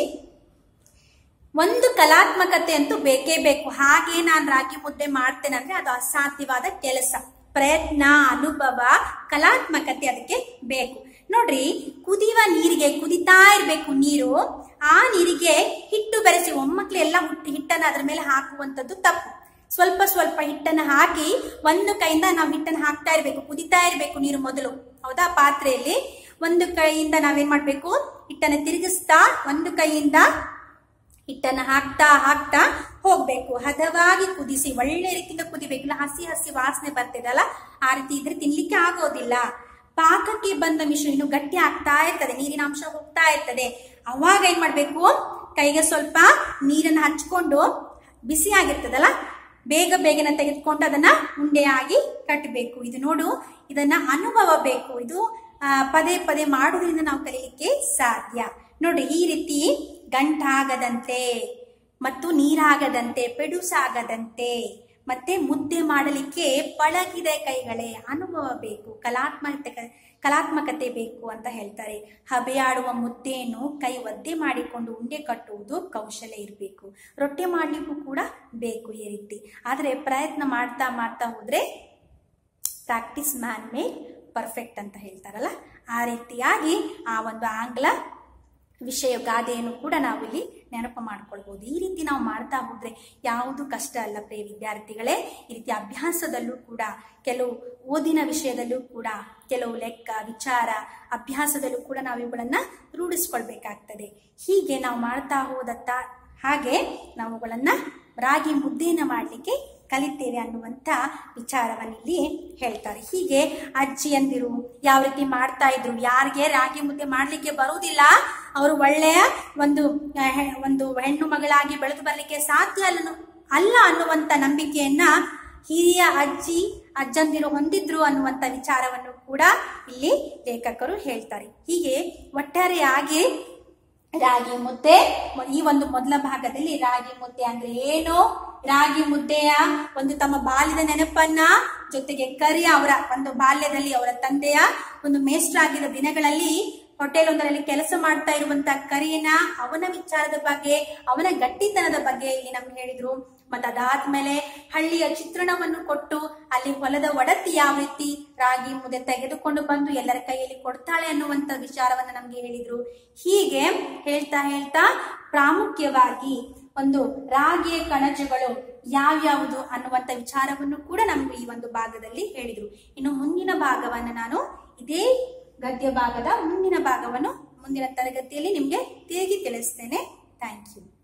ಒಂದು ಕಲಾತ್ಮಕತೆ ಅಂತೂ ಬೇಕೇ ಬೇಕು. ಹಾಗೆ ನಾನು ರಾಗಿ ಮುದ್ದೆ ಮಾಡ್ತೇನೆ ಅಂದ್ರೆ ಅದು ಅಸಾಧ್ಯವಾದ ಕೆಲಸ. ಪ್ರಯತ್ನ, ಅನುಭವ, ಕಲಾತ್ಮಕತೆ ಅದಕ್ಕೆ ಬೇಕು. ನೋಡ್ರಿ, ಕುದಿಯುವ ನೀರಿಗೆ ಕುದಿತಾ ಇರ್ಬೇಕು ನೀರು. ಆ ನೀರಿಗೆ ಹಿಟ್ಟು ಬೆರೆಸಿ ಒಮ್ಮಕ್ಳು ಎಲ್ಲ ಹುಟ್ಟಿ ಹಿಟ್ಟನ್ನ ಅದ್ರ ಮೇಲೆ ಹಾಕುವಂಥದ್ದು ತಪ್ಪು. ಸ್ವಲ್ಪ ಸ್ವಲ್ಪ ಹಿಟ್ಟನ್ನ ಹಾಕಿ ಒಂದು ಕೈಯಿಂದ ನಾವು ಹಿಟ್ಟನ್ನು ಹಾಕ್ತಾ ಇರ್ಬೇಕು. ಕುದಿತಾ ಇರ್ಬೇಕು ನೀರು ಮೊದಲು. ಹೌದಾ, ಪಾತ್ರೆಯಲ್ಲಿ ಒಂದು ಕೈಯಿಂದ ನಾವೇನ್ ಮಾಡ್ಬೇಕು, ಹಿಟ್ಟನ್ನ ತಿರುಗಿಸ್ತಾ ಒಂದು ಕೈಯಿಂದ ಹಿಟ್ಟನ್ನ ಹಾಕ್ತಾ ಹಾಕ್ತಾ ಹೋಗ್ಬೇಕು. ಹದವಾಗಿ ಕುದಿಸಿ, ಒಳ್ಳೆ ರೀತಿಯಿಂದ ಕುದಿಬೇಕು. ಇಲ್ಲ ಹಸಿ ಹಸಿ ವಾಸನೆ ಬರ್ತಿದಲ್ಲ, ಆ ರೀತಿ ಇದ್ರೆ ತಿನ್ಲಿಕ್ಕೆ ಆಗೋದಿಲ್ಲ. ಪಾಕಕ್ಕೆ ಬಂದ ಮಿಶ್ರಣ ಇನ್ನು ಗಟ್ಟಿ ಆಗ್ತಾ ಇರ್ತದೆ, ನೀರಿನ ಅಂಶ ಹೋಗ್ತಾ ಇರ್ತದೆ. ಅವಾಗ ಏನ್ ಮಾಡ್ಬೇಕು, ಕೈಗೆ ಸ್ವಲ್ಪ ನೀರನ್ನ ಹಚ್ಕೊಂಡು, ಬಿಸಿ ಆಗಿರ್ತದಲ್ಲ, ಬೇಗ ಬೇಗನೆ ತೆಗೆದುಕೊಂಡು ಅದನ್ನ ಉಂಡೆಯಾಗಿ ಕಟ್ಟಬೇಕು. ಇದು ನೋಡು, ಇದನ್ನ ಅನುಭವ ಬೇಕು. ಇದು ಪದೇ ಪದೇ ಮಾಡೋದ್ರಿಂದ ನಾವು ಕಲಿಲಿಕ್ಕೆ ಸಾಧ್ಯ. ನೋಡ್ರಿ, ಈ ರೀತಿ ಗಂಟಾಗದಂತೆ ಮತ್ತು ನೀರಾಗದಂತೆ, ಪೆಡುಸಾಗದಂತೆ, ಮತ್ತೆ ಮುದ್ದೆ ಮಾಡಲಿಕ್ಕೆ ಪಳಗಿದ ಕೈಗಳೇ, ಅನುಭವ ಬೇಕು, ಕಲಾತ್ಮಕ ಕಲಾತ್ಮಕತೆ ಬೇಕು ಅಂತ ಹೇಳ್ತಾರೆ. ಹಬೆಯಾಡುವ ಮುದ್ದೆಯನ್ನು ಕೈ ಒದ್ದೆ ಮಾಡಿಕೊಂಡು ಉಂಡೆ ಕಟ್ಟುವುದು ಕೌಶಲ್ಯ ಇರಬೇಕು. ರೊಟ್ಟಿ ಮಾಡ್ಲಿಕ್ಕೂ ಕೂಡ ಬೇಕು ಈ ರೀತಿ. ಆದರೆ ಪ್ರಯತ್ನ ಮಾಡ್ತಾ ಮಾಡ್ತಾ ಹೋದ್ರೆ ಪ್ರಾಕ್ಟೀಸ್ ಮ್ಯಾನ್ ಮೇಡ್ ಪರ್ಫೆಕ್ಟ್ ಅಂತ ಹೇಳ್ತಾರಲ್ಲ, ಆ ರೀತಿಯಾಗಿ ಆ ಒಂದು ಆಂಗ್ಲ ವಿಷಯ ಗಾದೆಯನ್ನು ಕೂಡ ನಾವು ಇಲ್ಲಿ ನೆನಪು ಮಾಡ್ಕೊಳ್ಬಹುದು. ಈ ರೀತಿ ನಾವು ಮಾಡ್ತಾ ಹೋದ್ರೆ ಯಾವುದು ಕಷ್ಟ ಅಲ್ಲ ಪ್ರಿಯ ವಿದ್ಯಾರ್ಥಿಗಳೇ. ಈ ರೀತಿ ಅಭ್ಯಾಸದಲ್ಲೂ ಕೂಡ, ಕೆಲವು ಓದಿನ ವಿಷಯದಲ್ಲೂ ಕೂಡ, ಕೆಲವು ಲೆಕ್ಕ ವಿಚಾರ ಅಭ್ಯಾಸದಲ್ಲೂ ಕೂಡ ನಾವು ಇವುಗಳನ್ನ ರೂಢಿಸ್ಕೊಳ್ಬೇಕಾಗ್ತದೆ. ಹೀಗೆ ನಾವು ಮಾಡ್ತಾ ಹೋದತ್ತ ಹಾಗೆ ನಾವುಗಳನ್ನ ರಾಗಿ ಮುದ್ದೆಯನ್ನ ಮಾಡಲಿಕ್ಕೆ ಕಲಿತೇವೆ ಅನ್ನುವಂಥ ವಿಚಾರವನ್ನು ಇಲ್ಲಿ ಹೇಳ್ತಾರೆ. ಹೀಗೆ ಅಜ್ಜಿಯಂದಿರು ಯಾವ ರೀತಿ ಮಾಡ್ತಾ ಇದ್ರು, ಯಾರಿಗೆ ರಾಗಿ ಮುದ್ದೆ ಮಾಡ್ಲಿಕ್ಕೆ ಬರುವುದಿಲ್ಲ ಅವರು ಒಳ್ಳೆಯ ಒಂದು ಒಂದು ಹೆಣ್ಣು ಮಗಳಾಗಿ ಬೆಳೆದು ಬರಲಿಕ್ಕೆ ಸಾಧ್ಯ ಅಲ್ಲ ಅಲ್ಲ ಅನ್ನುವಂಥ ನಂಬಿಕೆಯನ್ನ ಹಿರಿಯ ಅಜ್ಜಿ ಅಜ್ಜಂದಿರು ಹೊಂದಿದ್ರು ಅನ್ನುವಂಥ ವಿಚಾರವನ್ನು ಕೂಡ ಇಲ್ಲಿ ಲೇಖಕರು ಹೇಳ್ತಾರೆ. ಹೀಗೆ ಒಟ್ಟಾರೆಯಾಗಿ ರಾಗಿ ಮುದ್ದೆ, ಈ ಒಂದು ಮೊದಲ ಭಾಗದಲ್ಲಿ ರಾಗಿ ಮುದ್ದೆ ಅಂದ್ರೆ ಏನು, ರಾಗಿ ಮುದ್ದೆಯ ಒಂದು ತಮ್ಮ ಬಾಲ್ಯದ ನೆನಪನ್ನ, ಜೊತೆಗೆ ಕರಿಯ ಅವರ ಒಂದು ಬಾಲ್ಯದಲ್ಲಿ ಅವರ ತಂದೆಯ ಒಂದು ಮೇಷ್ಟ್ರಾಗಿದ್ದ ದಿನಗಳಲ್ಲಿ ಹೋಟೆಲ್ ಒಂದರಲ್ಲಿ ಕೆಲಸ ಮಾಡ್ತಾ ಇರುವಂತ ಕರಿಯನ, ಅವನ ವಿಚಾರದ ಬಗ್ಗೆ, ಅವನ ಗಟ್ಟಿತನದ ಬಗ್ಗೆ ಇಲ್ಲಿ ನಮ್ಗೆ ಹೇಳಿದ್ರು. ಮತ್ತೆ ಅದಾದ್ಮೇಲೆ ಹಳ್ಳಿಯ ಚಿತ್ರಣವನ್ನು ಕೊಟ್ಟು ಅಲ್ಲಿ ಹೊಲದ ಒಡತಿ ಯಾವ ರೀತಿ ರಾಗಿ ಮುದ್ದೆ ತೆಗೆದುಕೊಂಡು ಬಂದು ಎಲ್ಲರ ಕೈಯಲ್ಲಿ ಕೊಡ್ತಾಳೆ ಅನ್ನುವಂತ ವಿಚಾರವನ್ನ ನಮ್ಗೆ ಹೇಳಿದ್ರು. ಹೀಗೆ ಹೇಳ್ತಾ ಹೇಳ್ತಾ ಪ್ರಾಮುಖ್ಯವಾಗಿ ಒಂದು ರಾಗಿಯ ಕಣಜಗಳು ಯಾವ್ಯಾವುದು ಅನ್ನುವಂತ ವಿಚಾರವನ್ನು ಕೂಡ ನಮ್ಗೆ ಈ ಒಂದು ಭಾಗದಲ್ಲಿ ಹೇಳಿದ್ರು. ಇನ್ನು ಮುಂದಿನ ಭಾಗವನ್ನ ನಾನು ಇದೇ ಗದ್ಯ ಭಾಗದ ಮುಂದಿನ ಭಾಗವನ್ನು ಮುಂದಿನ ತರಗತಿಯಲ್ಲಿ ನಿಮ್ಗೆ ತಿರುಗಿ ತಿಳಿಸ್ತೇನೆ. Thank you.